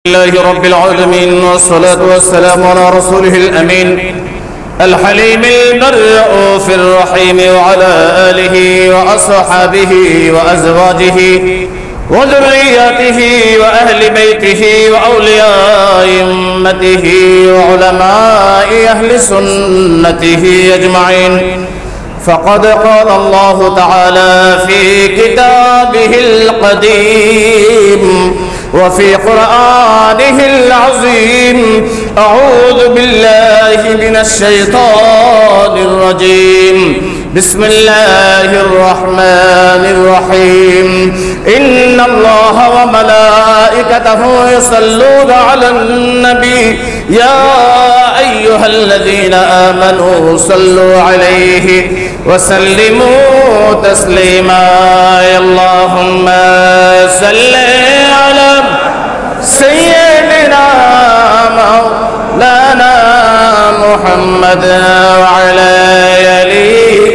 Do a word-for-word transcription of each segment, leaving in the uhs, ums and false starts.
لله رب العالمين والصلاة والسلام على رسوله الأمين الحليم الرؤوف الرحيم وعلى آله وأصحابه وأزواجه وذرياته وأهل بيته وأولياء أمته وعلماء أهل سنته أجمعين. فقد قال الله تعالى في كتابه القديم وفي قرآنه العظيم: أعوذ بالله من الشيطان الرجيم. بسم الله الرحمن الرحيم. إن الله وملائكته يصلون على النبي يا أيها الذين آمنوا صلوا عليه وسلموا تسليما. اللهم صل على سيدنا مولانا محمد وعلى آله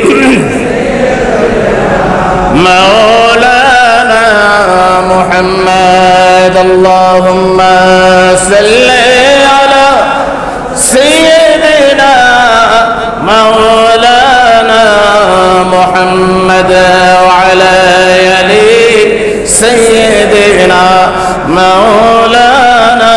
مولانا محمد. اللهم صل على سيدنا مولانا محمد وعلى آله سيدنا مولانا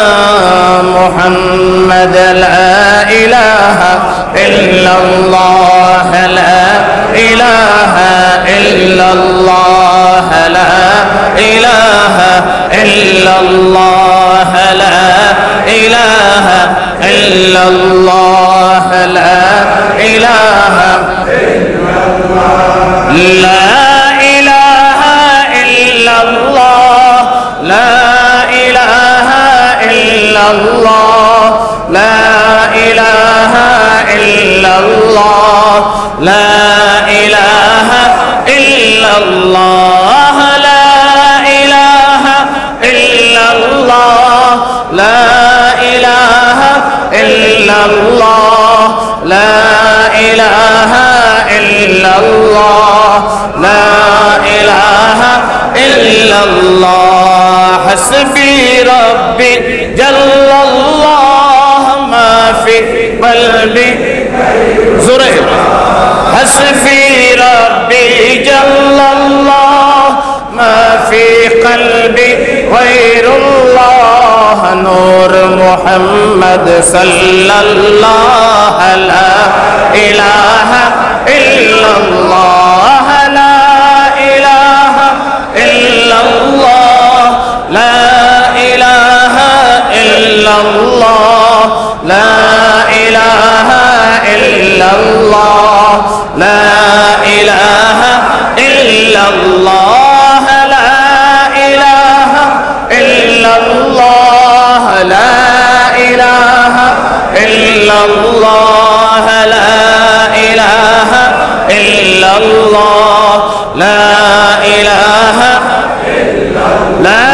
محمد. لا إله إلا الله لا إله إلا الله لا إله إلا الله لا إله إلا الله لا إله إلا الله لا إله إلا الله لا إله إلا الله لا إله إلا الله لا إله إلا الله لا إله إلا الله لا إله إلا الله لا إله إلا الله لا إله إلا الله. حسبي ربي جل الله ما في قلبي زرير. حسبي ربي جل الله ما في قلبي غير الله. نور محمد صلى الله لا إله إلا الله لا إله إلا الله لا إله إلا الله لا إله إلا الله لا إله إلا الله لا إله إلا الله لا إله إلا الله لا إله إلا الله لا إله لا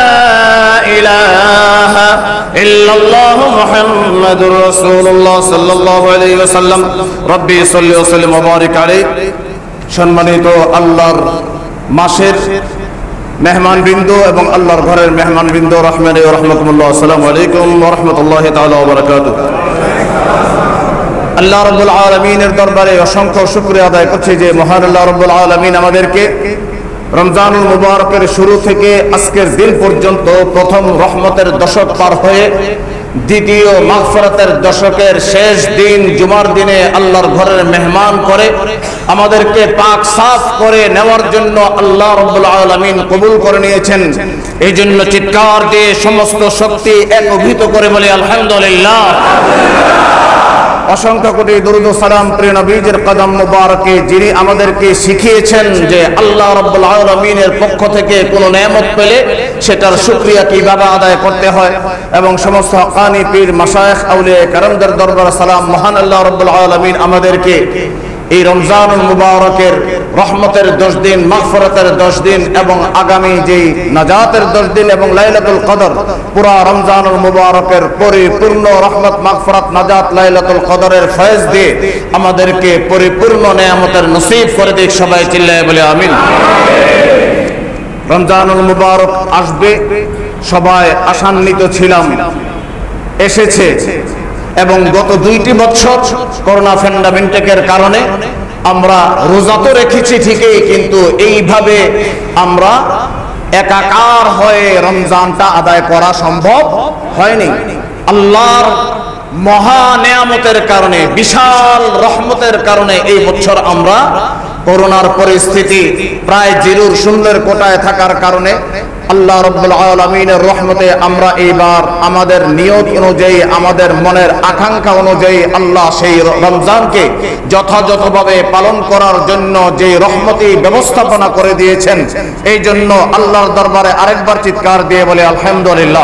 إله إلا الله محمد رسول الله صلى الله عليه وسلم. ربي صل وسلم وبارك عليه. সম্মানিত আল্লাহর মাসের মেহমানবৃন্দ এবং আল্লাহর ঘরের মেহমানবৃন্দ, রহমান ও রহমতুল্লাহ, আসসালামু আলাইকুম ওয়া রাহমাতুল্লাহি তাআলা ওয়া বারাকাতুহু। আল্লাহ রাব্বুল আলামিনের দরবারে অসংখ্য শুকরিয়া আদায় করছি যে মহান আল্লাহ রাব্বুল আলামিন আমাদেরকে রমজানুল মুবারকের শুরু থেকে আজকের দিন পর্যন্ত প্রথম রহমতের দশক পার হয়ে দ্বিতীয় মাগফিরাতের দশকের শেষ দিন জুমার দিনে আল্লাহর ঘরের মেহমান করে আমাদেরকে পাক সাফ করে নেওয়ার জন্য আল্লাহ রাব্বুল আলামিন কবুল করে নিয়েছেন। এই জন্য চিৎকার দিয়ে সমস্ত শক্তি একীভূত করে বলে আলহামদুলিল্লাহ। অসংখ্য কোটি দরুদ ও সালাম প্রিয় নবীজির কদম মুবারকে, যিনি আমাদেরকে শিখিয়েছেন যে আল্লাহ রাব্বুল আলামিনের পক্ষ থেকে কোনো নেয়ামত পেলে সেটার শুকরিয়া কিভাবে আদায় করতে হয়, এবং সমস্ত হক্কানি পীর মাশায়েখ আউলিয়া কেরামদের দরবারে সালাম। মহান আল্লাহ রাব্বুল আলামিন আমাদেরকে এই রমজানুল মুবারকের রহমতের দশ দিন, মাগফিরাতের দশ দিন এবং আগামী যেই নাজাতের দশ দিন এবং লাইলাতুল কদর, পুরা রমজানুল মুবারকের পরিপূর্ণ রহমত, মাগফিরাত, নাজাত, লাইলাতুল কদরের ফয়েজ দিয়ে আমাদেরকে পরিপূর্ণ নেয়ামতের নসিব করে দিক। সবাই চিল্লায়ে বলে আমিন। রমজানুল মুবারক আসবে, সবাই আশান্বিত ছিলাম এসেছে, এবং গত দুইটি বছর করোনা প্যান্ডামিকের কারণে আমরা রোজা তো রেখেছি ঠিকই, কিন্তু এইভাবে আমরা একাকার হয়ে রমজানটা আদায় করা সম্ভব হয়নি। আল্লাহর মহা নেয়ামতের কারণে, বিশাল রহমতের কারণে এই বছর আমরা করোনার পরিস্থিতি প্রায় জিরোর শূন্যের কোটায় থাকার কারণে আল্লাহ রাব্বুল আলামিনের রহমতে আমরা এইবার আমাদের নিয়ত অনুযায়ী, আমাদের মনের আকাঙ্ক্ষা অনুযায়ী আল্লাহ সেই রমজানকে যথাযথভাবে পালন করার জন্য যে রহমতি ব্যবস্থাপনা করে দিয়েছেন, এই জন্য আল্লাহর দরবারে আরেকবার চিৎকার দিয়ে বলে আলহামদুলিল্লাহ।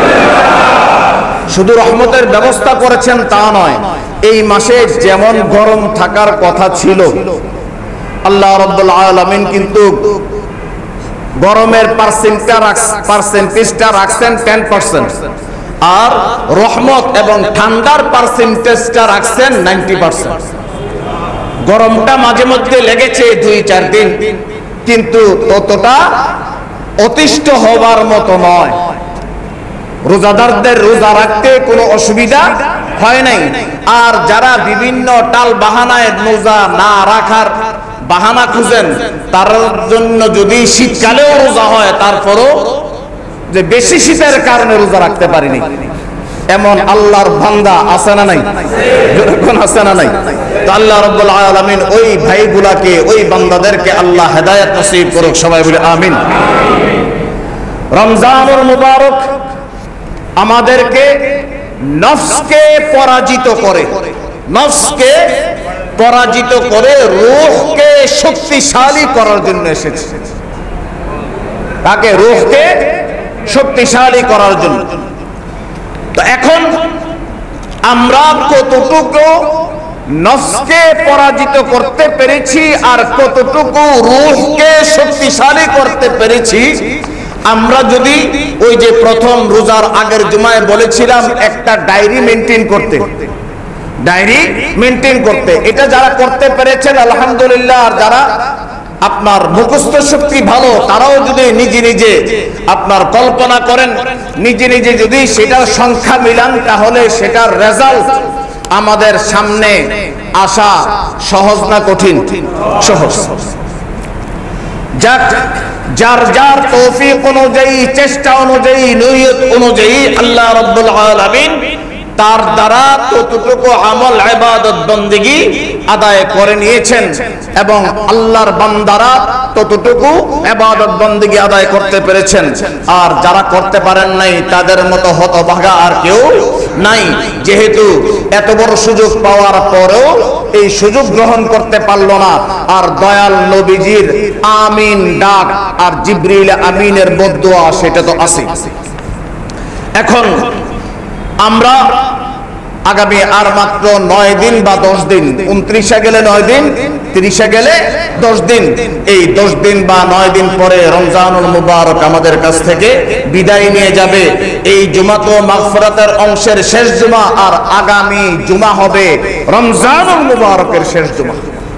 শুধু রহমতের ব্যবস্থা করেছেন তা নয়, এই মাসে যেমন গরম থাকার কথা ছিল, আল্লাহ রাব্বুল আলামিন কিন্তু গরমের পার্সেন্টেজটা রাখছেন টেন পার্সেন্ট, আর রহমত এবং ঠান্ডার পার্সেন্টেজটা রাখছেন নাইনটি পার্সেন্ট। গরমটা মাঝে মধ্যে লেগেছে দুই চার দিন, কিন্তু ততটা অতিষ্ঠ হবার মতো নয়। রোজাদারদের রোজা রাখতে কোনো অসুবিধা হয় নাই। আর যারা বিভিন্ন টাল বাহানায় রোজা না রাখার বাহানা খুঁজেন, তার জন্য যদি শীতকালেও রোজা হয়, তারপরও যে বেশি শীতের কারণে রোজা রাখতে পারিনি, এমন আল্লাহর বান্দা আছে না নাই? যখন আছে না নাই? তো আল্লাহ রাব্বুল আলামিন ওই ভাইগুলাকে, ওই বান্দাদেরকে আল্লাহ হেদায়েত নসিব করুক, সবাই বলে আমিন। রমজানুল মুবারক আমাদেরকে নফসকে পরাজিত করে, নফসকে পরাজিত করে রূহকে শক্তিশালী করার জন্য এসেছে। তাকে রূহকে শক্তিশালী করার জন্য। তো এখন আমরা কতটুকু নফসকে পরাজিত করতে পেরেছি আর কতটুকু রূহকে শক্তিশালী করতে পেরেছি, আমরা যদি ওই যে প্রথম রোজার আগের জুমায় বলেছিলাম একটা ডায়েরি মেনটেন করতে, ডায়েরি মেনটেন করতে, এটা যারা করতে পেরেছেন আলহামদুলিল্লাহ। আর যারা আপনার মুখস্থ শক্তি ভালো, তারাও যদি নিজে নিজে আপনার কল্পনা করেন, নিজে নিজে যদি সেটার সংখ্যা মিলান, তাহলে সেটার রেজাল্ট আমাদের সামনে আসা সহজ না কঠিন? সহজ। যাক, যার যার তৌফিক অনুযায়ী, চেষ্টা অনুযায়ী, নিয়ত অনুযায়ী আল্লাহ রাব্বুল আলামিন তার দ্বারা ততটুকু আমল, ইবাদত, বন্দেগী আদায় করে নিয়েছেন, এবং আল্লাহর বান্দারা ততটুকু ইবাদত বন্দেগী আদায় করতে পেরেছেন। আর যারা করতে পারেন নাই, তাদের মতো হতভাগা আর কেউ নাই। যেহেতু এত বড় সুযোগ পাওয়ার পরেও এই সুযোগ গ্রহণ করতে পারল না, আর দয়াল নবীজির আমিন ডাক আর জিবরিল আমিনের বদদুয়া সেটা তো আছে। এখন আমরা আগামী আর মাত্র নয় দিন বা দশ দিন, উনত্রিশে গেলে নয় দিন, তিরিশে গেলে দশ দিন, এই দশ দিন বা নয় দিন পরে রমজানুল মুবারক আমাদের কাছ থেকে বিদায় নিয়ে যাবে। এই জুমা তো মাগফিরাতের অংশের শেষ জুমা, আর আগামী জুমা হবে রমজানুল মুবারকের শেষ জুমা।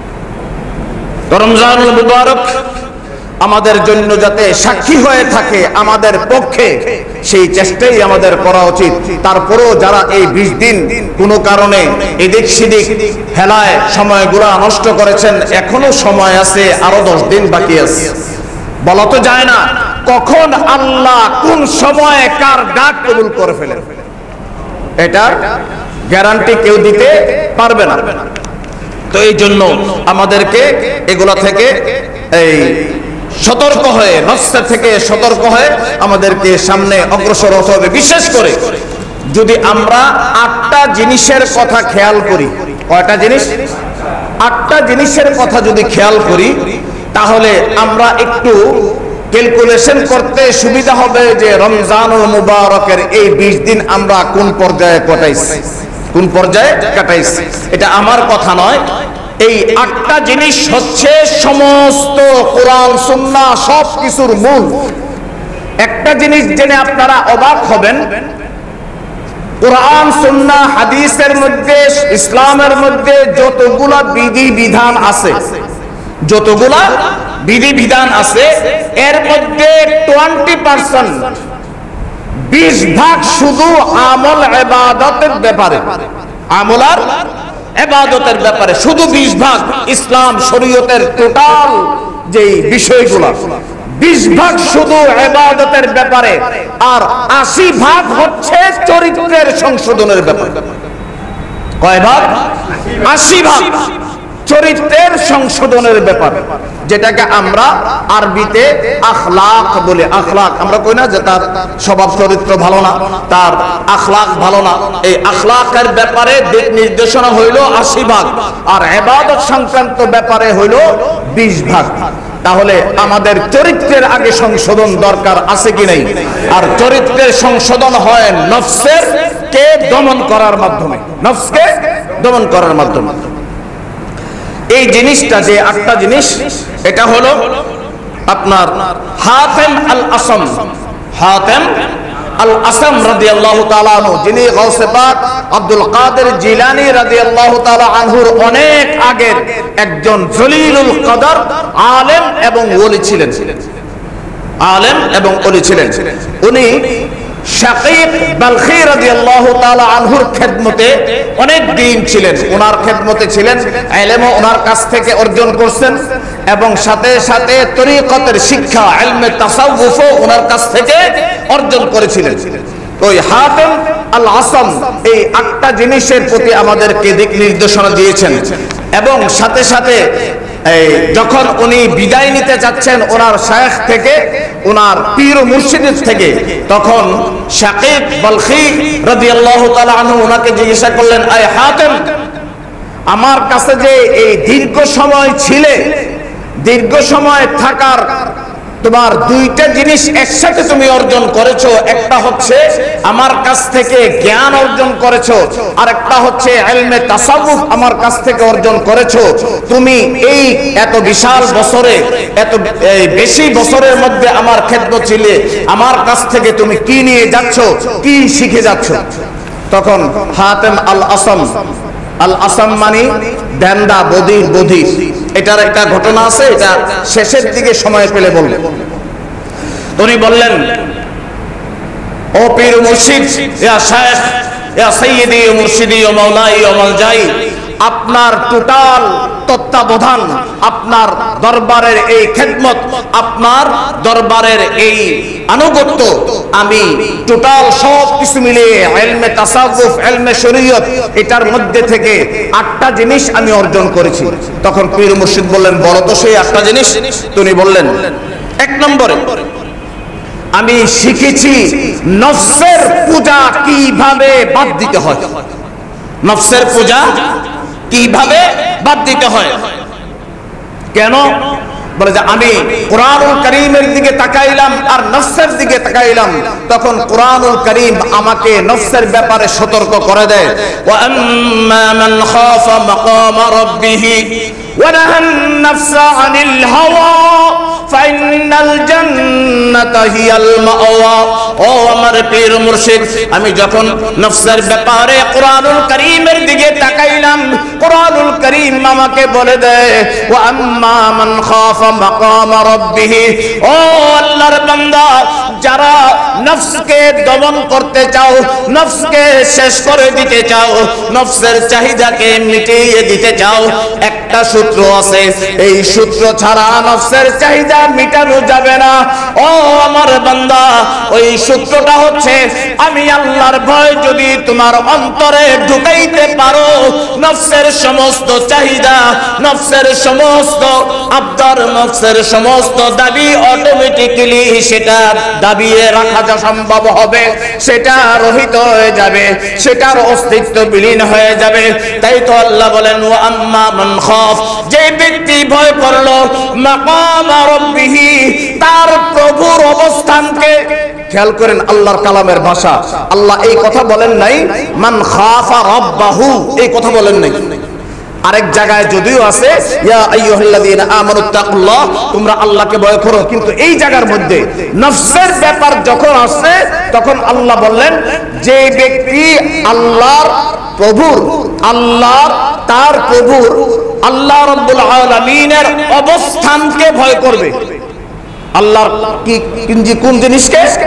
তো রমজানুল মুবারক আমাদের জন্য যাতে সাক্ষী হয়ে থাকে আমাদের পক্ষে, সেই চেষ্টাই আমাদের করা উচিত। তারপরেও যারা এই বিশ দিন কোনো কারণে এদিক সেদিক হেলায় সময়গুলো নষ্ট করেছেন, এখনো সময় আছে, আরো দশ দিন বাকি আছে। বলা তো যায় না কখন আল্লাহ কোন সময়ে কার ডাক কবুল করে ফেলেন, এটার গ্যারান্টি কেউ দিতে পারবে না। তো এই জন্য আমাদেরকে এগুলা থেকে এই সতর্ক হয়ে, নফস থেকে সতর্ক হয়ে আমাদেরকে সামনে অগ্রসর হতে হবে। বিশেষ করে যদি আমরা আটটা জিনিসের কথা খেয়াল করি, কয়টা জিনিস? আটটা জিনিসের কথা যদি খেয়াল করি, তাহলে আমরা একটু ক্যালকুলেশন করতে সুবিধা হবে যে রমজানুল মুবারকের এই বিশ দিন আমরা কোন পর্যায়ে কাটাইছি, কোন পর্যায়ে কাটাইছি। এটা আমার কথা নয়, এই আটটা জিনিস হচ্ছে সমস্ত কোরআন সুন্নাহ সব কিছুর মূল। একটা জিনিস জেনে আপনারা অবাক হবেন, কোরআন সুন্নাহ হাদিসের মধ্যে, ইসলামের মধ্যে যতগুলা বিধি বিধান আছে, যতগুলা বিধি বিধান আছে, এর মধ্যে টোয়েন্টি পার্সেন্ট বিশ ভাগ শুধু আমল ইবাদতের ব্যাপারে, আমল আর ইবাদতের ব্যাপারে শুধু বিশ ভাগ ইসলাম শরীয়তের টোটাল যেই বিষয়গুলো, বিশ ভাগ শুধু ইবাদতের ব্যাপারে, আর আশি ভাগ হচ্ছে চরিত্রের সংশোধনের ব্যাপারে। কয় ভাগ? আশি ভাগ চরিত্রের সংশোধনের ব্যাপার, যেটাকে আমরা আরবিতে আখলাক বলি। আখলাক আমরা কই না যে তার স্বভাব চরিত্র ভালো না, তার আখলাক ভালো না। এই আখলাকের ব্যাপারে দিক নির্দেশনা হইল আশি ভাগ, আর ইবাদত সংক্রান্ত ব্যাপারে হইল বিশ ভাগ। তাহলে আমাদের চরিত্রের আগে সংশোধন দরকার আছে কি নাই? আর চরিত্রের সংশোধন হয় নফসের কে দমন করার মাধ্যমে, নফসকে দমন করার মাধ্যমে। এই জিনিসটা যে আটটা জিনিস, এটা হলো আপনার হাতেম আল আসম, হাতেম আল আসম রাদিয়াল্লাহু তাআলা আনহু, যিনি গাউসে পাক আব্দুল কাদের জিলানী রাদিয়াল্লাহু তাআলা আনহুর অনেক আগের একজন জলিলুল কদর আলেম এবং ওলি ছিলেন, আলেম এবং ওলি ছিলেন। উনি শাকিক বালখী রাদিয়াল্লাহু তাআলা আনহুর খেদমতে অনেক দিন ছিলেন, ওনার খেদমতে ছিলেন, ইলমও ওনার কাছ থেকে অর্জন করছেন, এবং সাথে সাথে তরিকতের শিক্ষা ইলমে তাসাউফও ওনার কাছ থেকে অর্জন করেছিলেন। ওই হাতেম আল আসম এই আটটা জিনিসের প্রতি আমাদেরকে দিক নির্দেশনা দিয়েছেন, এবং সাথে সাথে এই যখন উনি বিদায় নিতে যাচ্ছেন ওনার শায়েখ থেকে, ওনার পীর ও মুর্শিদের থেকে, তখন শাকিক বালখী রাদিয়াল্লাহু তাআলা আনহু ওনাকে জিজ্ঞাসা করলেন, আয় হাতেম, আমার কাছে যে এই দীর্ঘ সময় ছিলে, দীর্ঘ সময় থাকার তোমার দুইটা জিনিস একসাথে তুমি অর্জন করেছো, একটা হচ্ছে আমার কাছ থেকে জ্ঞান অর্জন করেছো, আর একটা হচ্ছে ইলমে তাসাউফ আমার কাছ থেকে অর্জন করেছো। তুমি এই এত বিশাল বছরে, এত বেশি বছরের মধ্যে আমার খেদমত ছিলে, আমার কাছ থেকে তুমি কি নিয়ে যাচ্ছ, কি শিখে যাচ্ছ? তখন হাতেম আল আসম, আল আসম মানে দেন্দা, বধির, বধির, এটার একটা ঘটনা আছে, এটা শেষের দিকে সময় পেলে বলবো। উনি বললেন, ও পীর মুর্শিদ, ইয়া শায়েখ, ইয়া সাইয়্যিদি ও মুর্শিদি ও মাওলাই ও মালজাই, আপনার টোটাল তত্ত্বাবধান, আপনার দরবারের এই খেদমত, আপনার দরবারের এই আনুগত্য, আমি টোটাল সব কিছু মিলিয়ে ইলমে তাসাউফ, ইলমে শরীয়ত, এটার মধ্যে থেকে আটটা জিনিস আমি অর্জন করেছি। তখন পীর মুর্শিদ বললেন, বলো তো সেই আটটা জিনিস। তিনি বললেন, এক নম্বরে আমি শিখেছি নফসের পূজা কিভাবে বাদ দিতে হয়, নফসের পূজা কিভাবে বাদ দিতে হয়। কেন? বলে যে আমি কোরআনুল কারীমের দিকে তাকাইলাম আর নফসের দিকে তাকাইলাম, তখন কোরআনুল কারীম আমাকে নফসের ব্যাপারে সতর্ক করে দেয়, ওয়া আম্মা মান খাফা মাকামা রাব্বিহি ওয়া নাহান নাফসা আনিল হাওয়া ফাইনাল জান্নাতা হিয়াল মাওয়া। ও আমার পীর মুর্শিদ, আমি যখন নফসের ব্যাপারে কোরআনুল কারীমের দিকে তাকাইলাম, কোরআনুল কারীম আমাকে বলে দেয়, ওয়া আম্মা মান খাফা মাকামা রাব্বিহি, ও আল্লাহর বান্দা, যারা নফসকে দমন করতে চাও, নফসকে শেষ করে দিতে চাও, নফসের চাহিদাকে মিটিয়ে দিতে চাও, একটা সূত্র আছে, এই সূত্র ছাড়া নফসের চাহিদা মিটানো যাবে না। ও আমার বান্দা, ওই সূত্রটা হচ্ছে, আমি আল্লাহর ভয় যদি তোমার অন্তরে ঢুকাইতে পারো, নফসের সমস্ত চাহিদা, নফসের সমস্ত আবদার, নফসের সমস্ত দাবি অটোমেটিক্যালি সেটা দাবিয়ে রাখা যা সম্ভব হবে, সেটা রহিত হয়ে যাবে, সেটার অস্তিত্ব বিলীন হয়ে যাবে। তাই তো আল্লাহ বলেন, ওয়া আম্মা মান খাফ, যে ব্যক্তি ভয় করলো মাকামা রাব্বিহি, তার প্রভুর অবস্থানকে। খেয়াল করেন আল্লাহর কালামের ভাষা, আল্লাহ এই কথা বলেন নাই মান খাফা রাব্বাহু, এই কথা বলেন নাই। আরেক জায়গায় যদিও আছে, ইয়া আইয়ুহাল্লাযীনা আমানুত্তাকুল্লাহ, তোমরা আল্লাহকে ভয় করো, কিন্তু এই জায়গার মধ্যে নফসের ব্যাপার যখন আসছে, তখন আল্লাহ বললেন, যে ব্যক্তি আল্লাহর প্রভুর, আল্লাহর তার প্রভুর, আল্লাহ রাব্বুল আলামিনের অবস্থানকে ভয় করবে। আল্লাহর কি কোন জিনিসকে?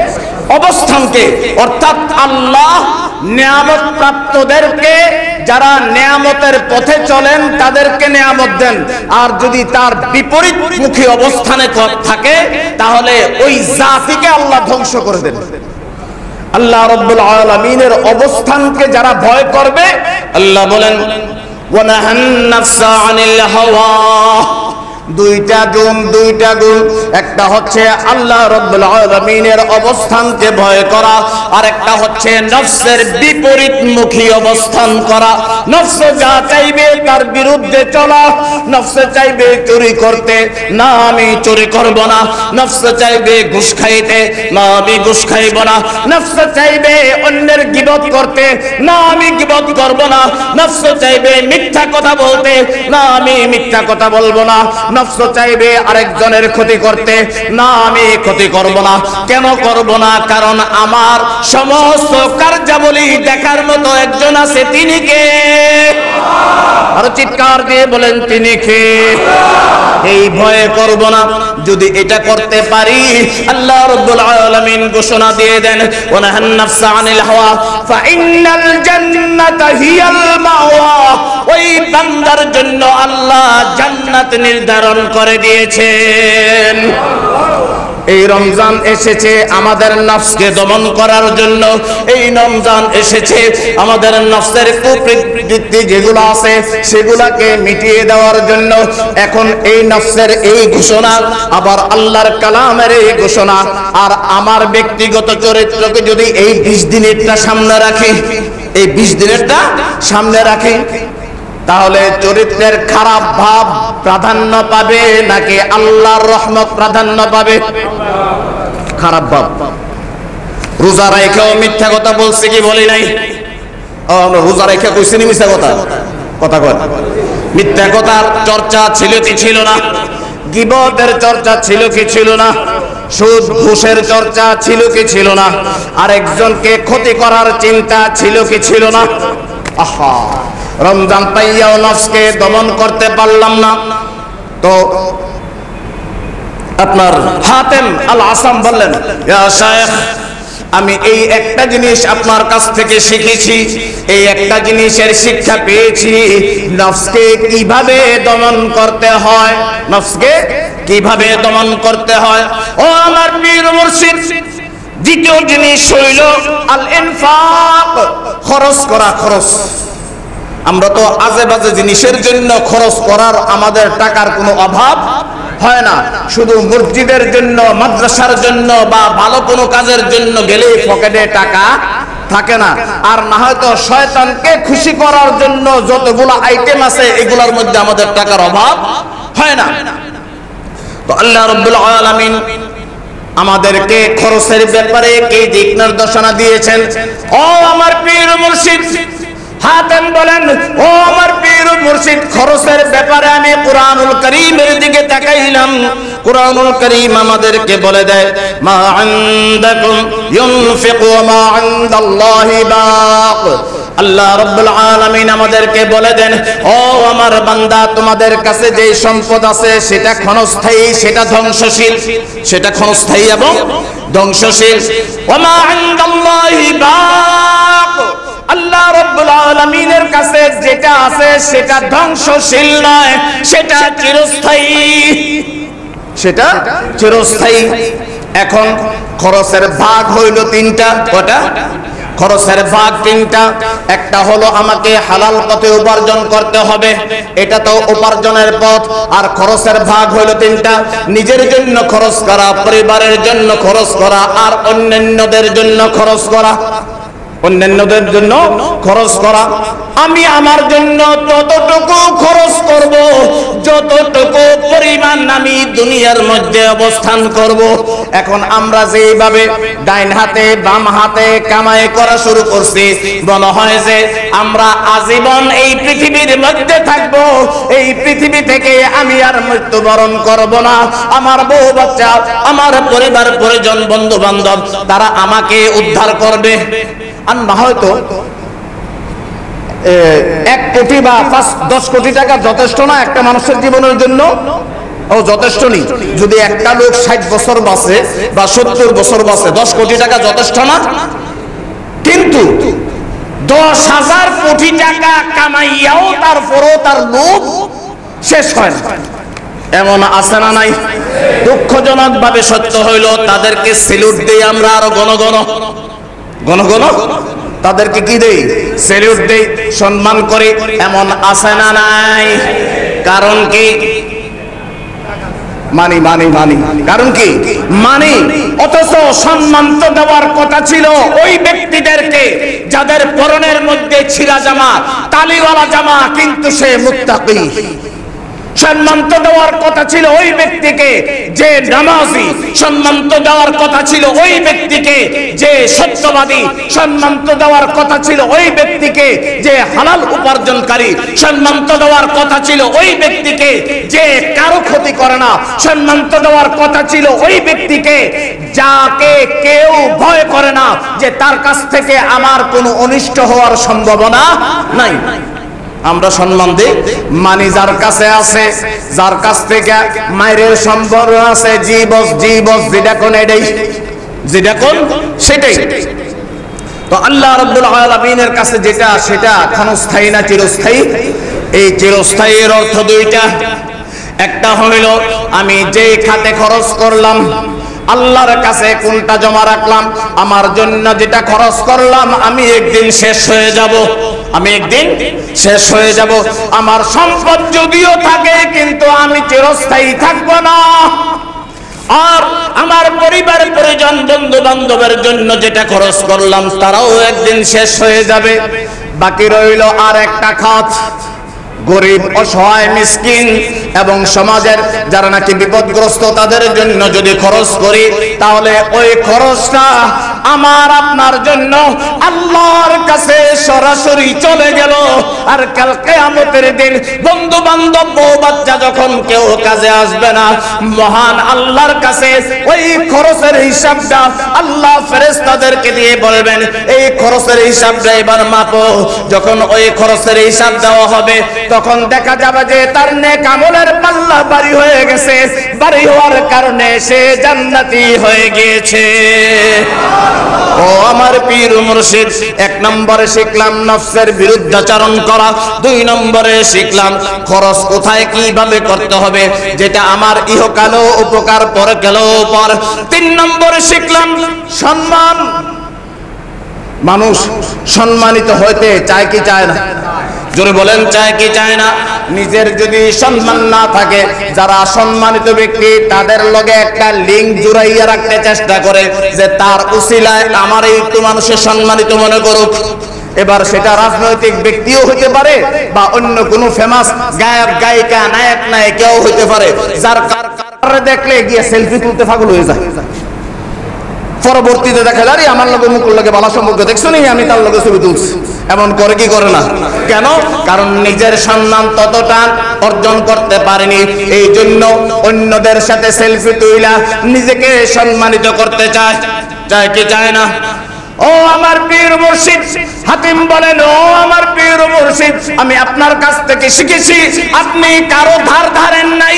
অবস্থানকে, অর্থাৎ আল্লাহ নিয়ামত প্রাপ্তদেরকে, যারা নিয়ামতের পথে চলেন তাদেরকে নিয়ামত দেন, আর যদি তার বিপরীতমুখী অবস্থানে থাকে তাহলে ওই জাতিকে আল্লাহ ধ্বংস করে দেন। আল্লাহ রাব্বুল আলামিনের অবস্থানকে যারা ভয় করবে, আল্লাহ বলেন ওয়ানাহান নাফসা আনিল হাওয়া, দুইটা গুণ, দুইটা গুণ, একটা হচ্ছে আল্লাহ রাব্বুল আলামিনের অবস্থানকে ভয় করা, আর একটা হচ্ছে নফসের বিপরীতমুখী অবস্থান করা। নফস যা চাইবে তার বিরুদ্ধে চলা। নফস চাইবে চুরি করতে, না আমি চুরি করব না। নফস চাইবে ঘুষ খাইতে, না আমি ঘুষ খাইব না। নফস চাইবে অন্যের গীবত করতে, না আমি গীবত করব না। নফস চাইবে মিথ্যা কথা বলতে, না আমি মিথ্যা কথা বলবো না। নফস চাইবে আরেকজনের ক্ষতি করতে, না আমি ক্ষতি করব না। কেন করব না? কারণ আমার সমস্ত কার্যাবলী দেখার মতো একজন আছে, তিনি কে? আর চিৎকার দিয়ে বলেন তিনি কে? এই ভয়ে করব না। যদি এটা করতে পারি, আল্লাহ রাব্বুল আলামিন ঘোষণা দিয়ে দেন ওয়ানাহান নাফসা আনিল হাওয়া ফাইনাল জান্নাতা হিয়াল মাওয়া, ওই বান্দার জন্য আল্লাহ জান্নাত নির্ধারণ করে দিয়েছেন। এই রমজান এসেছে আমাদের নফসকে দমন করার জন্য। এই রমজান এসেছে আমাদের নফসের কুপ্রবৃত্তি যেগুলো আছে সেগুলাকে মিটিয়ে দেওয়ার জন্য। এখন এই নফসের এই ঘোষণা, আবার আল্লাহর কালামের এই ঘোষণা, আর আমার ব্যক্তিগত চরিত্রকে যদি এই বিশ দিনেরটা সামনে রাখি, এই বিশ দিনেরটা সামনে রাখি, তাহলে চরিত্রের খারাপ ভাব প্রাধান্য পাবে নাকি আল্লাহর রহমত প্রাধান্য পাবে? খারাপ ভাব। রোজা রেখেও মিথ্যা কথা বলছে কি বলি নাই? রোজা রেখে কইছি নি মিথ্যা কথা? কথা কয় মিথ্যা কথার চর্চা ছিল কি ছিল না? গীবতের চর্চা ছিল কি ছিল না? সুদ ঘুষের চর্চা ছিল কি ছিল না? আরেকজনকে ক্ষতি করার চিন্তা ছিল কি ছিল না? আহা, রমজান পাইয়াও নফসকে দমন করতে পারলাম না। তো আপনার হাতেম আল আসাম বললেন, ইয়া শাইখ, আমি এই একটা জিনিস আপনার কাছ থেকে শিখেছি, এই একটা জিনিসের শিক্ষা পেয়েছি, নফসকে কিভাবে দমন করতে হয়, নফসকে কিভাবে দমন করতে হয়। ও আমার পীর মুর্শিদ, দ্বিতীয় জিনিস হইল আল ইনফাক, খরচ করা। খরচ, আমরা তো আজে বাজে জিনিসের জন্য খরচ করার আমাদের টাকার কোনো অভাব হয় না। শুধু মসজিদের জন্য, মাদ্রাসার জন্য বা ভালো কোনো কাজের জন্য গেলে পকেটে টাকা থাকে না। আর না হয়তো শয়তানকে খুশি করার জন্য যতগুলো আইটেম আছে এগুলোর মধ্যে আমাদের টাকার অভাব হয় না। তো আল্লাহ রাব্বুল আলামিন আমাদেরকে খরচের ব্যাপারে কি দিক নির্দেশনা দিয়েছেন। ও আমার পীর মুর্শিদ হাতেম বলেন, ও আমার পীর মুর্শিদ, খরচের ব্যাপারে আমি কুরআনুল কারীমের দিকে তাকাইলাম। কুরআনুল কারীম আমাদেরকে বলে দেয়, মা ইনদাকুম ইউনফিকু ওয়া মা ইনদাল্লাহি বাক। আল্লাহ রাব্বুল আলামিন আমাদেরকে বলে দেন, ও আমার বান্দা, তোমাদের কাছে যে সম্পদ আছে সেটা ক্ষণস্থায়ী, সেটা ধ্বংসশীল, সেটা ক্ষণস্থায়ী এবং ধ্বংসশীল। ওয়া মা ইনদাল্লাহি বাক, আল্লাহ রাব্বুল আলামিনের কাছে যেটা আছে সেটা ধ্বংসশীল নয়, সেটা চিরস্থায়ী, সেটা চিরস্থায়ী। এখন খরচের ভাগ হইল তিনটা। কটা? খরচের ভাগ তিনটা। একটা হলো আমাকে হালাল পথে উপার্জন করতে হবে, এটা তো উপার্জনের পথ। আর খরচের ভাগ হইল তিনটা, নিজের জন্য খরচ করা, পরিবারের জন্য খরচ করা, আর অন্যান্যদের জন্য খরচ করা, অন্যান্যদের জন্য খরচ করা। আমি আমার জন্য ততটুকু খরচ করব যতটুকু পরিমাণ আমি দুনিয়ার মধ্যে অবস্থান করব। এখন আমরা যেভাবে ডাইন হাতে বাম হাতে কামাই করা শুরু করছি, মনে হয় যে আমরা আজীবন এই পৃথিবীর মধ্যে থাকব, এই পৃথিবী থেকে আমি আর মৃত্যুবরণ করব না। আমার বউ বাচ্চা, আমার পরিবার পরিজন, বন্ধু বান্ধব, তারা আমাকে উদ্ধার করবে। আর না হয়তো এক কোটি বা পাঁচ দশ কোটি টাকা যথেষ্ট না একটা মানুষের জীবনের জন্য? ও যথেষ্ট নেই। যদি একটা লোক ষাট বছর বাঁচে বা সত্তর বছর বাঁচে, দশ কোটি টাকা যথেষ্ট না? কিন্তু দশ হাজার কোটি টাকা কামাইয়াও তারপরও তার লোভ শেষ হয় না, এমন আছে না নাই? দুঃখজনক ভাবে সত্য হইল, তাদেরকে সেলুট দেই আমরা আরো ঘন ঘন ঘন ঘন তাদেরকে কি দেই? সেলুট দেই, সম্মান করে, এমন আছে না নাই? কারণ কি? মানি মানি মানি কারণ কি? মানি। অথচ সম্মান তো দেওয়ার কথা ছিল ওই ব্যক্তিদেরকে যাদের পরনের মধ্যে ছিঁড়া জামা, তালিওয়ালা জামা, কিন্তু সে মুত্তাকি। সম্মান তো দেওয়ার কথা ছিল ওই ব্যক্তিকে যে নামাজি, সম্মান তো দেওয়ার কথা ছিল ওই ব্যক্তিকে যে সত্যবাদী, সম্মান তো দেওয়ার কথা ছিল ওই ব্যক্তিকে যে হালাল উপার্জনকারী, সম্মান তো দেওয়ার কথা ছিল ওই ব্যক্তিকে যে কারো ক্ষতি করে না, সম্মান তো দেওয়ার কথা ছিল ওই ব্যক্তিকে যাকে কেউ ভয় করে না যে তার কাছ থেকে আমার কোনো অনিষ্ট হওয়ার সম্ভাবনা নাই। আমরা সম্মান দিই, মানি যার কাছে আছে, যার কাছ থেকে মায়ের সম্পর্ক আছে, জীবস জীবস যেটা কোন এটাই, যেটা কোন সেটাই। তো আল্লাহ রাব্বুল আলামিনের কাছে যেটা, সেটা ক্ষণস্থায়ী না চিরস্থায়ী? এই চিরস্থায়ীর অর্থ দুইটা। একটা হইল আমি যে খাতে খরচ করলাম, আল্লাহর কাছে কোনটা জমা রাখলাম, আমার জন্য যেটা খরচ করলাম আমি একদিন শেষ হয়ে যাব, আমি একদিন শেষ হয়ে যাব। আমার সম্পদ যদিও থাকে কিন্তু আমি চিরস্থায়ী থাকবো না। আর আমার পরিবার পরিজন বন্ধু বান্ধবের জন্য যেটা খরচ করলাম তারাও একদিন শেষ হয়ে যাবে। বাকি রইল আর একটা খাত, গরিব, অসহায়, মিসকিন এবং সমাজের যারা নাকি বিপদগ্রস্ত তাদের জন্য যদি খরচ করি, তাহলে ওই খরচটা আমার আপনার জন্য আল্লাহর কাছে সরাসরি চলে গেল। আর কাল কিয়ামতের দিন বন্ধু বান্ধব বউ বাচ্চা যখন কেউ কাজে আসবে না, মহান আল্লাহর কাছে ওই খরচের হিসাবটা আল্লাহ ফেরেশতাদেরকে দিয়ে বলবেন, এই খরচের হিসাবটা এবার মাপো। যখন ওই খরচের হিসাব দেওয়া হবে তখন দেখা যাবে যে তার নেক আমলের পাল্লা ভারী হয়ে গেছে, ভারী হওয়ার কারণে সে জান্নাতি হয়ে গিয়েছে। ও আমার পীর মুর্শিদ, এক নম্বরে শিখলাম নফসের বিরুদ্ধাচরণ করা, দুই নম্বরে শিখলাম খরচ কোথায় কিভাবে করতে হবে যেটা আমার ইহকালেও উপকার পরকালেও উপকার। তিন নম্বরে শিখলাম সম্মান। মানুষ সম্মানিত হইতে চায় কি চায় না? জোরে বলেন, চায় কি চায় না? নিজের যদি সম্মান না থাকে, যারা সম্মানিত ব্যক্তি তাদের লগে একটা লিঙ্ক জুড়াইয়া রাখতে চেষ্টা করে যে তার উসিলায় আমার এই একটু মানুষের সম্মানিত মনে করুক। এবার সেটা রাজনৈতিক ব্যক্তিও হইতে পারে বা অন্য কোনো ফেমাস গায়ক গায়িকা নায়ক নায়িকাও হইতে পারে, যার কার দেখলে গিয়ে সেলফি তুলতে পাগল হয়ে যায়। পরবর্তীতে দেখা যায় আমার লগে মুকুল লগে ভালো সম্পর্ক, দেখছো নি আমি তার লগে ছবি তুলছি, এমন করে কি করে না? কেন? কারণ নিজের সম্মান ততটা অর্জন করতে পারেনি, এই জন্য অন্যদের সাথে সেলফি তুইলা নিজেকে সম্মানিত করতে চায়। চায় কি চায় না? ও আমার পীর মুর্শিদ হাতিম বলেন, ও আমার পীর মুর্শিদ, আমি আপনার কাছ থেকে শিখেছি আপনি কারো ধার ধারেন নাই,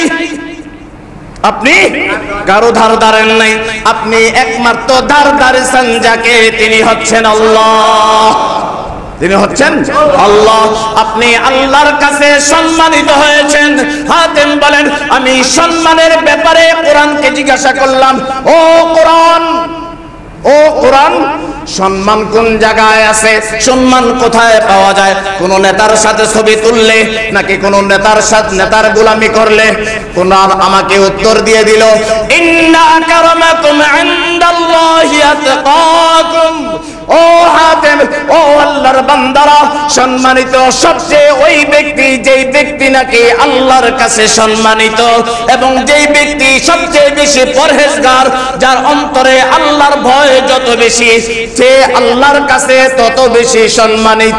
আপনি কারো ধার ধারেন নাই, আপনি একমাত্র ধার ধারেছেন যাকে, তিনি হচ্ছেন আল্লাহ, তিনি হচ্ছেন আল্লাহ। আপনি আল্লাহর কাছে সম্মানিত হয়েছেন। হাতিম বলেন, আমি সম্মানের ব্যাপারে কোরআনকে জিজ্ঞাসা করলাম, ও কোরআন, ও কোরআন, সম্মান কোন জায়গায় আছে? সম্মান কোথায় পাওয়া যায়? কোন নেতার সাথে ছবি তুললে নাকি কোন নেতার সাথে নেতার গোলামি করলে? কোরআন আমাকে উত্তর দিয়ে দিল, ইন্না আকরামাকুম ইনদাল্লাহি আতকাকুম। ও হাতিম, ও আল্লাহর বান্দারা, সম্মানিত সবচেয়ে ওই ব্যক্তি যেই ব্যক্তি নাকি আল্লাহর কাছে সম্মানিত, এবং যেই ব্যক্তি সবচেয়ে বেশি পরহেজগার, যার অন্তরে আল্লাহর ভয় যত বেশি, সে আল্লাহর কাছে তত বেশি সম্মানিত।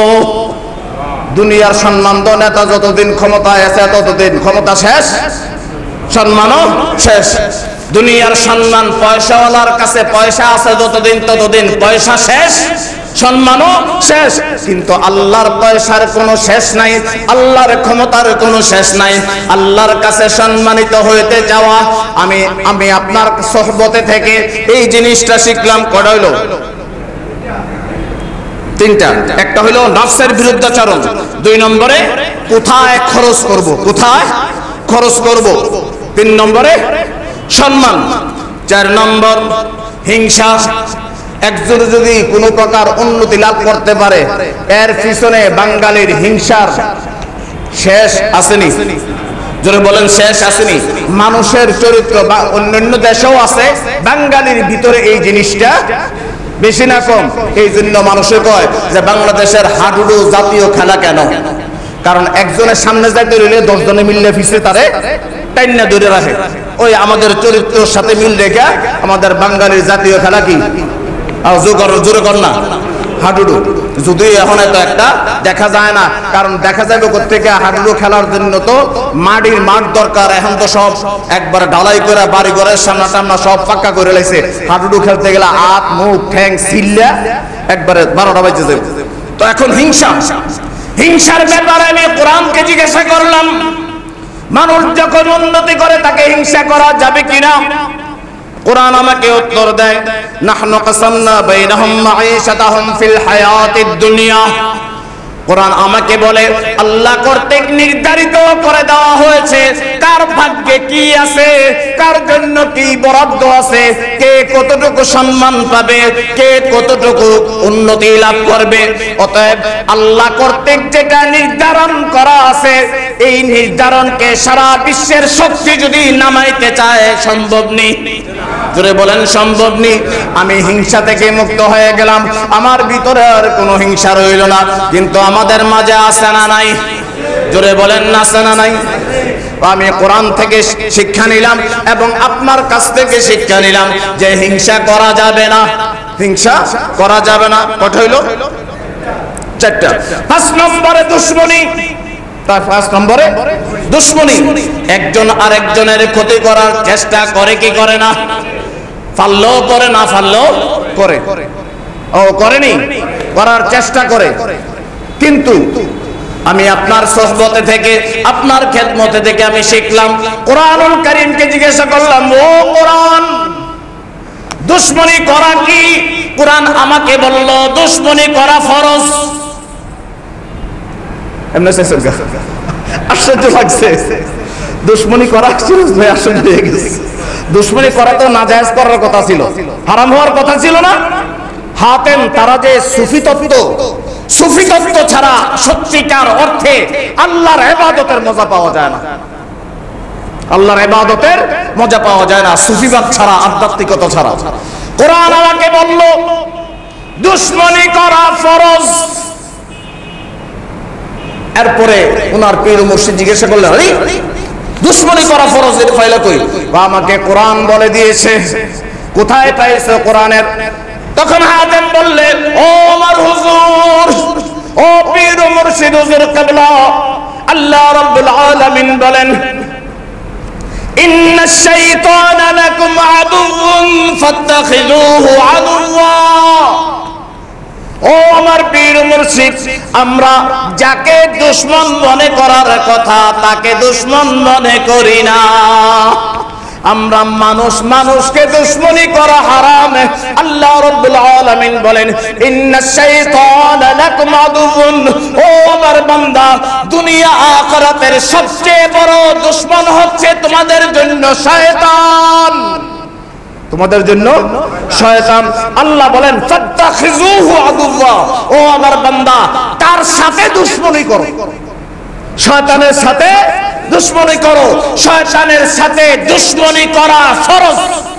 দুনিয়ার সম্মান তো নেতা যতদিন ক্ষমতায় আছে ততদিন ক্ষমতা শেষ, সম্মানও শেষ। দুনিয়ার সম্মান পয়সাওয়ালার কাছে পয়সা আছে যতদিন ততদিন পয়সা শেষ, সম্মানও শেষ, কিন্তু আল্লাহর পয়সার কোনো শেষ নাই, আল্লাহর ক্ষমতার কোনো শেষ নাই। আল্লাহর কাছে সম্মানিত হইতে যাওয়া, আমি আমি আপনার সোহবতে থেকে এই জিনিসটা শিখলাম। কয়টা হইল? তিনটা। একটা হইল নফসের বিরুদ্ধাচরণ, দুই নম্বরে কোথায় খরচ করব, কোথায় খরচ করব, তিন নম্বরে সম্মান, চার নম্বর হিংসা। একজন যদি কোনো প্রকার উন্নতি লাভ করতে পারে, এর পিছনে বাঙালির হিংসার শেষ আসেনি? জোরে বলেন, শেষ আসেনি? মানুষের চরিত্র বা অন্যান্য দেশেও আছে, বাঙালির ভিতরে এই জিনিসটা বেশি না কম? এই জন্য মানুষে কয় যে বাংলাদেশের হাডুডু জাতীয় খেলা কেন? কারণ একজনের সামনে যাইতে রইলে দশ জনে মিললে ফিসে তারে টাইনা ধরে রাখে। ওই আমাদের চরিত্রের সাথে মিল রেখে আমাদের বাঙালির জাতীয় খেলা কি? জোরে কর না, হাডুডু। যদি এখন এত একটা দেখা যায় না, কারণ দেখা যাবে কোথেকে? হাডুডু খেলার জন্য তো মাটির মাঠ দরকার। এখন তো সব একবার ঢালাই করে বাড়ি ঘরের সামনা টামনা সব পাক্কা করে লাইছে। হাডুডু খেলতে গেলে হাত মুখ ঠ্যাং সিল্লা একবারে বারোটা বাজে যাবে। তো এখন হিংসা, হিংসার ব্যাপারে আমি কোরআনকে জিজ্ঞাসা করলাম, মানুষ যখন উন্নতি করে তাকে হিংসা করা যাবে কিনা? কোরআন আমাকে উত্তর দেয়, নাহনু কাসামনা বাইনাহুম মাঈশাতাহুম ফিল হায়াতিদ দুনিয়া। কোরআন আমাকে বলে আল্লাহ কর্তৃক নির্ধারিত করে দেওয়া হয়েছে কার ভাগ্যে কি আছে, কার জন্য কি বরাদ্দ আছে, কে কতটুকু সম্মান পাবে, কে কতটুকু উন্নতি লাভ করবে। অতএব আল্লাহ কর্তৃক যেটা নির্ধারণ করা আছে, এই নির্ধারণকে সারা বিশ্বের শক্তি যদি নামাইতে চায় সম্ভব নেই। জোরে বলেন, সম্ভব নেই। আমি হিংসা থেকে মুক্ত হয়ে গেলাম, আমার ভিতরে আর কোনো হিংসা রইল না। কিন্তু আমাদের মাঝে আছে না নাই? জোরে বলেন, আছে না নাই? আমি কোরআন থেকে শিক্ষা নিলাম এবং আপনার কাছ থেকে শিক্ষা নিলাম যে হিংসা করা যাবে না, হিংসা করা যাবে না। কত হইল? চারটা। পাঁচ নম্বরে দুশ্মনী। তার পাঁচ নম্বরে দুশ্মনী, একজন আরেকজনের ক্ষতি করার চেষ্টা করে কি করে না? পারলেও করে, না পারলেও করে। ও করেনি, করার চেষ্টা করে। কিন্তু আমি আপনার সোহবতে থেকে, আপনার খেদমতে থেকে আমি শিখলাম, কোরআনুল কারীমকে জিজ্ঞাসা করলাম, ও কোরআন, দুশ্মনী করা কি? কোরআন আমাকে বলল দুশ্মনী করা ফরজ। আশ্চর্য লাগছে, দুশ্মনী করা ভাই আশ্চর্য হয়ে গেছে। দুশ্মনী করা তো নাজায়েজ করার কথা ছিল, হারাম হওয়ার কথা ছিল না? হাতেম তারা যে সুফি তত্ত্ব, সুফি তত্ত্ব ছাড়া সত্যিকার অর্থে আল্লাহর ইবাদতের মজা পাওয়া যায় না। আল্লাহর ইবাদতের মজা পাওয়া যায় না সুফিবাদ ছাড়া, আধ্যাত্মিকতা ছাড়া। কোরআন আমাকে বলল দুশ্মনী করা ফরজ। এরপরে ওনার পীর মুর্শিদ জিজ্ঞাসা করলেন, আরে দুশ্মনী করা ফরজ এর ফাইলা কই? আমাকে কোরআন বলে দিয়েছে। কোথায় পাইছো কোরআনের? তখন হাতেম বললেন, ও আমার হুজুর, ও পীর মুর্শিদ হুজুর কিবলা, আল্লাহ রাব্বুল আলামিন বলেন, ইন্নাশ শাইতানা লাকুম আদুউন ফাত্তাখিযুহু আদুওয়া। ও আমার পীর মুর্শিদ, আমরা যাকে দুশমন মনে করার কথা তাকে দুশমন মনে করি না। আমরা মানুষ মানুষকে দুশমনী করা হারাম। আল্লাহ রাব্বুল আলামিন বলেন, ইন্নাশ শাইতানা লাকুম আদুউন। ও আমার বান্দা, দুনিয়া আখিরাতের সবচেয়ে বড় দুশমন হচ্ছে তোমাদের জন্য শয়তান। তোমাদের জন্য শয়তান। আল্লাহ বলেন, ফাত্তাখিযুহু আদুওয়া। ও আমার বান্দা, তার সাথে দুশমনী করো, শয়তানের সাথে দুশমনী করো। শয়তানের সাথে দুশমনী করা ফরজ।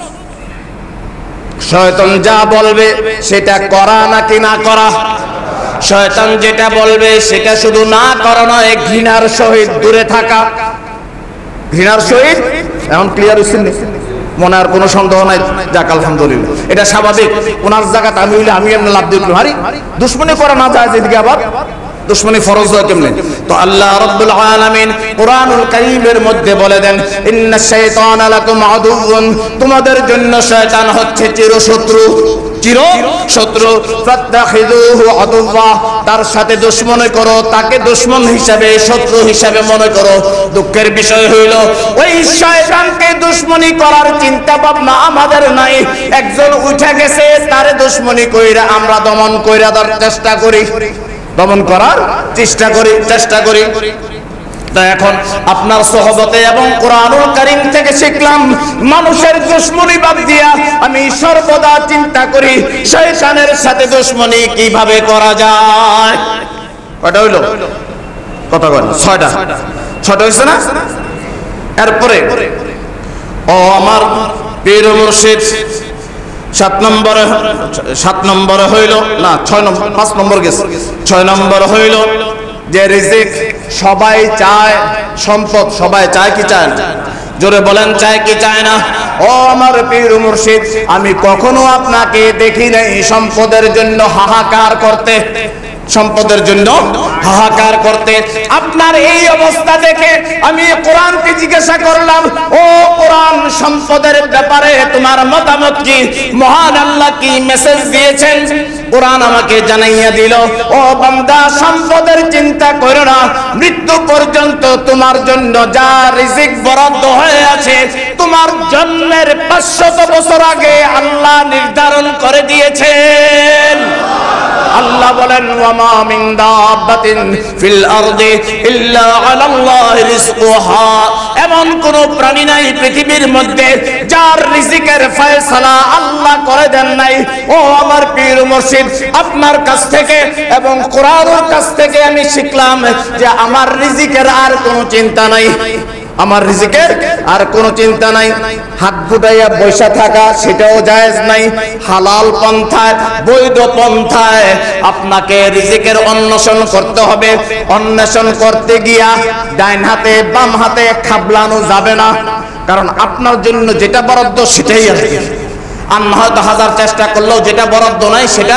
শয়তান যা বলবে সেটা করা নাকি না করা? শয়তান যেটা বলবে সেটা শুধু না করা নয়, ঘৃণার সহিত দূরে থাকা। ঘৃণার সহিত, এখন ক্লিয়ার হচ্ছে না? মনে আর কোনো সন্দেহ নাই? যাক আলহামদুলিল্লাহ, এটা স্বাভাবিক। ওনার জায়গাতে আমি হইলে আমি এমনি লাভ দিতাম, হারি দুশমনী করা না যায়, এদিকে আবার দুশমনী ফরজ হয় কেমনে? তো আল্লাহ রাব্বুল আলামিন কোরআনুল কারীমের মধ্যে বলে দেন, ইন্নাশ শাইতানা লাকুম আদুউন। তোমাদের জন্য শয়তান হচ্ছে চিরশত্রু। চির শত্রু। ফাত্তাখিযুহু আদুওয়া, তার সাথে দুশমনি করো, তাকে দুশমন হিসাবে শত্রু হিসাবে মনে করো। দুঃখের বিষয় হইল ওই শয়তানকে দুশমনি করার চিন্তা ভাবনা আমাদের নাই। একজন উঠে গেছে, তারে দুশমনি কইরা আমরা দমন কইরা দেওয়ার চেষ্টা করি, দমন করার চেষ্টা করি চেষ্টা করি তাই এখন আপনার সোহবতে এবং কোরআনুল কারীম থেকে শিখলাম, মানুষের দুশমনি বাদ দিয়া আমি সর্বদা চিন্তা করি শয়তানের সাথে দুশমনি কিভাবে করা যায়। কয়টা হইল? কত কয়? ছয়টা। ছয়টা হইছে না? এরপরে ও আমার পীর মুর্শিদ, সাত নম্বরে সাত নম্বরে হইল না ছয় নম্বর পাঁচ নম্বর গেছে, ছয় নম্বর হইল যে রিজিক সবাই চায়, সম্পদ সবাই চায় কি চায় না? জোরে বলেন, চায় কি চায় না? ও আমার পীর মুর্শিদ, আমি কখনো আপনাকে দেখি নাই সম্পদের জন্য হাহাকার করতে, সম্পদের জন্য হাহাকার করতে। আপনার এই অবস্থা দেখে আমি কোরআনকে জিজ্ঞাসা করলাম, ও কোরআন, সম্পদের ব্যাপারে তোমার মতামত কি? মহান আল্লাহ কি মেসেজ দিয়েছেন? কোরআন আমাকে জানাইয়া দিল, ও বান্দা, সম্পদের চিন্তা করো না, মৃত্যু পর্যন্ত তোমার জন্য যা রিজিক বরাদ্দ হয়ে আছে তোমার জন্মের পাঁচশত বছর আগে আল্লাহ নির্ধারণ করে দিয়েছেন। আল্লাহ বলেন, ওয়ামা মিন দাব্বাতিন ফিল আরদি ইল্লা আলাল্লাহি রিজকুহা, এমন কোন প্রাণী নাই পৃথিবীর মধ্যে যার রিজিকের ফয়সালা আল্লাহ করে দেন নাই। ও আমার পীর মুর্শিদ, আপনার কাছ থেকে এবং কোরআনের কাছ থেকে আমি শিখলাম যে আমার রিজিকের আর কোনো চিন্তা নাই, আমার রিজিকের আর কোনো চিন্তা নাই। হাত গুটাইয়া বৈশা থাকা সেটাও জায়েজ নাই। হালাল পন্থায়, বৈধ পন্থায় আপনাকে রিজিকের অন্বেষণ করতে হবে। অন্বেষণ করতে গিয়া ডাইন হাতে বাম হাতে খাবলানো যাবে না, কারণ আপনার জন্য যেটা বরাদ্দ সেটাই আসবে। আর হয়তো হাজার চেষ্টা করলেও যেটা বরাদ্দ নাই সেটা।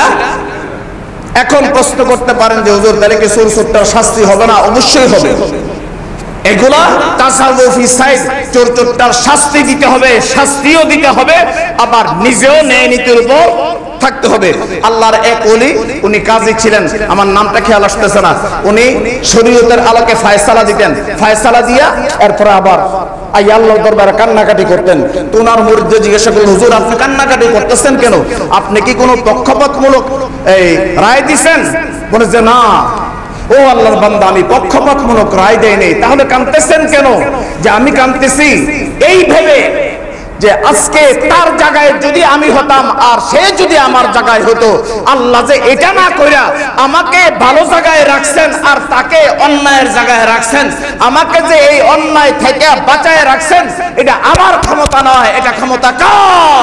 এখন প্রশ্ন করতে পারেন যে হুজুর, তাহলে কি চোর চোরটার শাস্তি হবে না? অবশ্যই হবে। এগুলা তাসাউফি সাইড, চোর চোরটার শাস্তি দিতে হবে, শাস্তিও দিতে হবে, আবার নিজেও ন্যায় নীতির উপর থাকতে হবে। আল্লাহর এক ওলি, উনি কাজী ছিলেন, আমার নামটা খেয়াল আসতেছে না, উনি শরীয়তের আলোকে ফয়সালা দিতেন। ফয়সালা দিয়া এরপরে আবার আই আল্লাহর দরবারে কান্নাকাটি করতেন। তো ওনার মুরিদদের জিজ্ঞাসা করল, হুজুর, আপনি কান্নাকাটি করতেছেন কেন? আপনি কি কোনো পক্ষপাতমূলক এই রায় দিছেন? বলে যে না। ও আল্লাহর বান্দা, আমি পক্ষপাতমূলক রায় দেই নেই, তাহলে কাঁদতেছেন কেন? যে আমি কাঁদতেছি এই ভেবে যে আজকে তার জায়গায় যদি আমি হতাম আর সে যদি আমার জায়গায় হতো, আল্লাহ যে এটা না কইরা আমাকে ভালো জায়গায় রাখছেন আর তাকে অন্যায়ের জায়গায় রাখছেন, আমাকে যে এই অন্যায় থেকে বাঁচায় রাখছেন, এটা আমার ক্ষমতা নয়, এটা ক্ষমতা কার?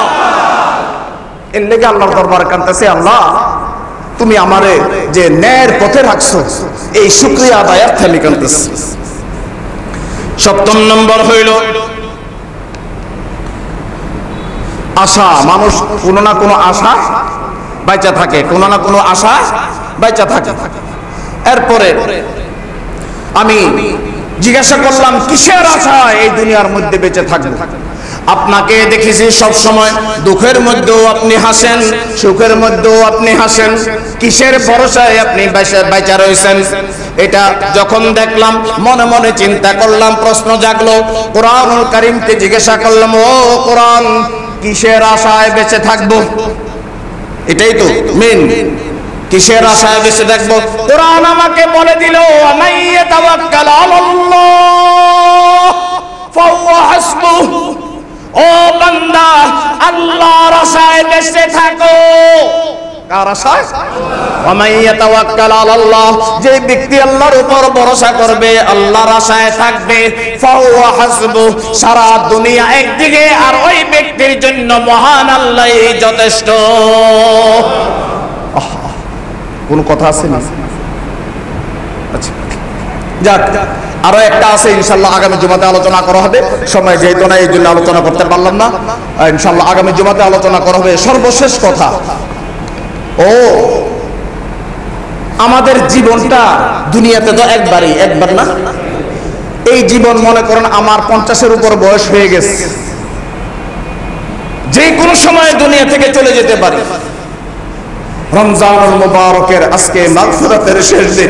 এর লেগে আল্লাহর দরবারে কাঁদতেছে, আল্লাহ, তুমি আমারে যে ন্যায়ের পথে রাখছো, এই শুকরিয়া আদায়ার্থে আমি কাঁদতেছি। সপ্তম নম্বর হইল আশা। মানুষ কোনো না কোনো আশা বাইচা থাকে, কোনো না কোনো আশা বাইচা থাকে। এরপরে আমি জিজ্ঞাসা করলাম, কিসের আশা এই দুনিয়ার মধ্যে বেঁচে থাকবো? আপনাকে দেখেছি সব সময় দুঃখের মধ্যেও আপনি হাসেন, সুখের মধ্যেও আপনি হাসেন। কিসের ভরসায় আপনি বাইচা রয়েছেন? এটা যখন দেখলাম, মনে মনে চিন্তা করলাম, প্রশ্ন জাগলো। কোরআনুল কারীমকে জিজ্ঞাসা করলাম, ও কোরআন, কিসের আশায় বেঁচে থাকবো? এটাই তো মেন, কিসের আশায় বেঁচে থাকবো? কোরআন আমাকে বলে দিল, আমাইয়া তাওয়াক্কাল আলাল্লাহ ফাহুয়া হাসবুহু। ও বান্দা, আল্লাহর আশায় বেঁচে থাকো। কার আশায়? আমাইয়া তাওয়াক্কাল আলাল্লাহ, যে ব্যক্তি আল্লাহর উপর ভরসা করবে, আল্লাহর আশায় থাকবে, ফাহুয়া হাসবুহু, সারা দুনিয়া একদিকে আর ওই ব্যক্তির জন্য মহান আল্লাহই যথেষ্ট। কোন কথা আছে না? আচ্ছা, যাক, আরো একটা আছে, ইনশাআল্লাহ আগামী জুমাতে আলোচনা করা হবে। সময় যেহেতু না, এই জন্য আলোচনা করতে পারলাম না। ইনশাআল্লাহ আগামী জুমাতে আলোচনা করা হবে। সর্বশেষ কথা, ও আমাদের জীবনটা দুনিয়াতে তো একবারই, একবার না। এই জীবন মনে করেন আমার পঞ্চাশের উপর বয়স হয়ে গেছে, যে কোনো সময় দুনিয়া থেকে চলে যেতে পারে। রমজানুল মুবারকের আজকে মাগফিরাতের শেষ দিন,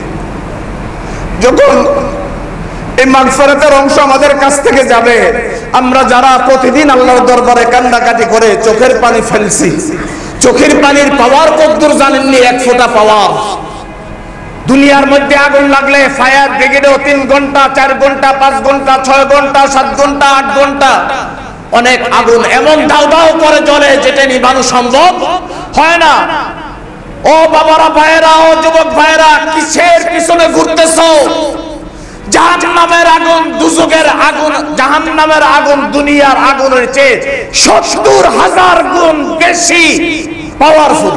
যখন এই মাগফিরাতের অংশ আমাদের কাছ থেকে যাবে, আমরা যারা প্রতিদিন আল্লাহর দরবারে কান্নাকাটি করে চোখের পানি ফেলছি, চোখের পানির পাওয়ার কদ্দুর জানেননি? এক ফোঁটা পাওয়ার। দুনিয়ার মধ্যে আগুন লাগলে ফায়ার ব্রিগেডেও তিন ঘন্টা, চার ঘন্টা, পাঁচ ঘন্টা, ছয় ঘন্টা, সাত ঘন্টা, আট ঘন্টা, অনেক আগুন এমন দাউ দাউ করে জ্বলে যেটা নিভানো সম্ভব হয় না। ও বাবারা, ভাইয়েরা, ও যুবক ভাইয়েরা, কিসের পিছনে ঘুরতেছো? জাহান্নামের আগুন, দুজকের আগুন, জাহান্নামের আগুন দুনিয়ার আগুনের চেয়ে সত্তর হাজার গুণ বেশি পাওয়ারফুল।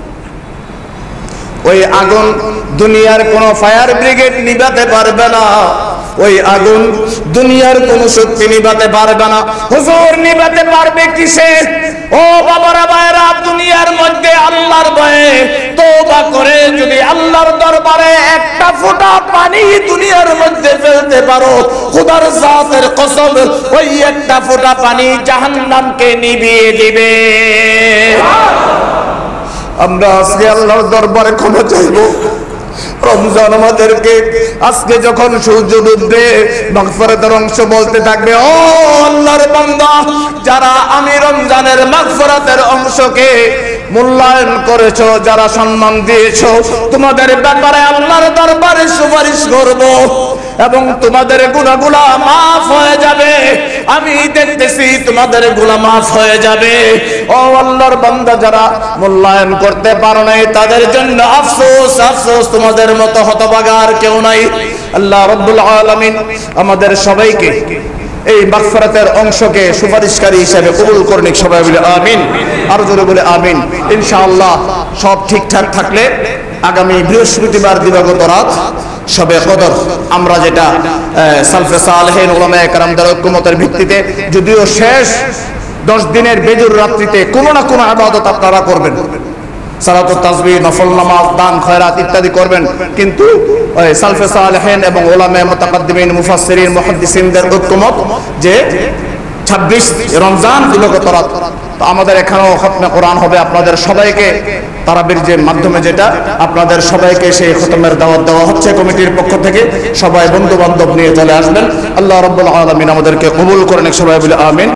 ওই আগুন দুনিয়ার কোন ফায়ার ব্রিগেড নিভাতে পারবে না, ওই আগুন দুনিয়ার কোন শক্তি নিভাতে পারবে না। হুজুর, নিভাতে পারবে কিসে? ও বাবারা, ভাইরা, দুনিয়ার মধ্যে আল্লাহর ভয়ে তওবা করে যদি আল্লাহর দরবারে একটা ফোঁটা পানি দুনিয়ার মধ্যে ফেলতে পারো, খোদার জাতের কসম, ওই একটা ফোঁটা পানি জাহান্নামকে নিভিয়ে দিবে। আমরা আজকে আল্লাহর দরবারে ক্ষমা চাইবো। রমজান আমাদেরকে আজকে যখন সূর্য ডুববে মাগফিরাতের অংশ বলতে থাকবে, ও আল্লাহর বান্দা, যারা আমি রমজানের মাগফিরাতের অংশকে মূল্যায়ন করেছো, যারা সম্মান দিয়েছো, তোমাদের ব্যাপারে আল্লাহর দরবারে সুপারিশ করব এবং তোমাদের গুনাহগুলো মাফ হয়ে যাবে। আমি দেখতেছি তোমাদের গুনাহ মাফ হয়ে যাবে। ও আল্লাহর বান্দা, যারা মূল্যায়ন করতে পারো নাই, তাদের জন্য আফসোস, আফসোস, তোমাদের মতো হতভাগা আর কেউ নাই। আল্লাহ রাব্বুল আলামিন আমাদের সবাইকে এই মাগফিরাতের অংশকে সুপারিশকারী হিসেবে কবুল করুন। সবাই বলে আমিন, আর জোরে বলে আমিন। ইনশাআল্লাহ সব ঠিকঠাক থাকলে আগামী বৃহস্পতিবার দিবাগত রাত শবে কদর, আমরা যেটা সালফে সালেহিন উলামায়ে কেরামদের ঐক্যমতের ভিত্তিতে, যদিও শেষ দশ দিনের বেজুর রাত্রিতে কোনো না কোনো ইবাদত আপনারা করবেন, সালাতুত তাসবিহ, নফল নামাজ, দান খয়রাত ইত্যাদি করবেন, কিন্তু সালফে সালেহিন এবং উলামায়ে মুতাকাদ্দিমিন, মুফাসসিরিন, মুহাদ্দিসিনদের ঐক্যমত যে ছাব্বিশ রমজান দিবাগত রাত তো আমাদের এখানেও খতমে কোরআন হবে। আপনাদের সবাইকে তারাবির যে মাধ্যমে যেটা আপনাদের সবাইকে সেই খতমের দাওয়াত দেওয়া হচ্ছে কমিটির পক্ষ থেকে। সবাই বন্ধু বান্ধব নিয়ে চলে আসবেন। আল্লাহ রাব্বুল আলামিন আমাদেরকে কবুল করেন। সবাই বলে আমিন।